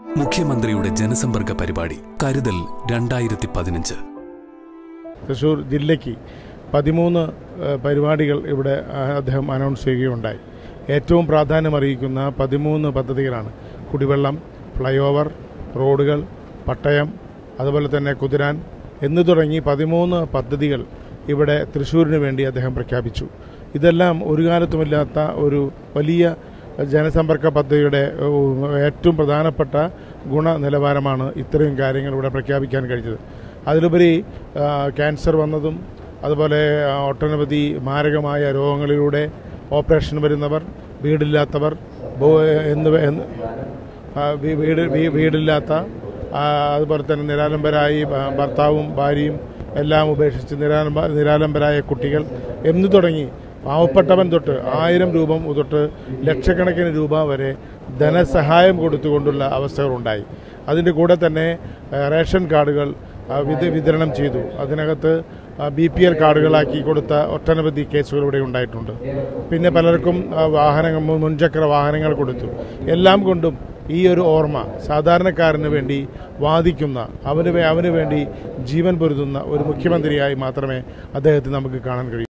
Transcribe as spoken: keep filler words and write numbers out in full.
മുഖ്യമന്ത്രിയുടെ ജനസമ്പർക്ക പരിപാടി കരുതൽ രണ്ടായിരത്തി പതിനഞ്ച്. തൃശ്ശൂർ ജില്ലയ്ക്ക് പതിമൂന്ന് പരിപാടികൾ ഇവിടെ അദ്ദേഹം അനൗൺസ് ചെയ്യുകയുണ്ടായി. ഏറ്റവും പ്രാധാന്യമറിയിക്കുന്ന പതിമൂന്ന് പദ്ധതികളാണ്. കുടിവെള്ളം, ഫ്ലൈ ഓവർ, റോഡുകൾ, പട്ടയം, അതുപോലെ തന്നെ കുതിരാൻ എന്നു തുടങ്ങി പതിമൂന്ന് പദ്ധതികൾ ഇവിടെ തൃശ്ശൂരിന് വേണ്ടി അദ്ദേഹം പ്രഖ്യാപിച്ചു. ഇതെല്ലാം ഒരു കാലത്തുമില്ലാത്ത ഒരു വലിയ ജനസമ്പർക്ക പദ്ധതിയുടെ ഏറ്റവും പ്രധാനപ്പെട്ട ഗുണനിലവാരമാണ് ഇത്രയും കാര്യങ്ങൾ ഇവിടെ പ്രഖ്യാപിക്കാൻ കഴിഞ്ഞത്. അതിലുപരി ക്യാൻസർ വന്നതും അതുപോലെ ഒട്ടനവധി മാരകമായ രോഗങ്ങളിലൂടെ ഓപ്പറേഷൻ വരുന്നവർ, വീടില്ലാത്തവർ എന്നിവ വീട് വീടില്ലാത്ത അതുപോലെ തന്നെ നിരാലംബരായി ഭർത്താവും ഭാര്യയും എല്ലാം ഉപേക്ഷിച്ച് നിരാലംബ നിരാലംബരായ കുട്ടികൾ എന്ന് തുടങ്ങി പാവപ്പെട്ടവൻ തൊട്ട് ആയിരം രൂപ തൊട്ട് ലക്ഷക്കണക്കിന് രൂപ വരെ ധനസഹായം കൊടുത്തുകൊണ്ടുള്ള അവസ്ഥകളുണ്ടായി. അതിൻ്റെ കൂടെ തന്നെ റേഷൻ കാർഡുകൾ വിതരണം ചെയ്തു. അതിനകത്ത് ബി പി എൽ കാർഡുകളാക്കി കൊടുത്ത ഒട്ടനവധി കേസുകൾ ഇവിടെ ഉണ്ടായിട്ടുണ്ട്. പിന്നെ പലർക്കും വാഹനങ്ങൾ മുൻചക്ര വാഹനങ്ങൾ കൊടുത്തു. എല്ലാം കൊണ്ടും ഈ ഒരു ഓർമ്മ സാധാരണക്കാരന് വേണ്ടി വാദിക്കുന്ന, അവന് അവന് വേണ്ടി ജീവൻ പൊരുതുന്ന ഒരു മുഖ്യമന്ത്രിയായി മാത്രമേ അദ്ദേഹത്തെ നമുക്ക് കാണാൻ കഴിയൂ.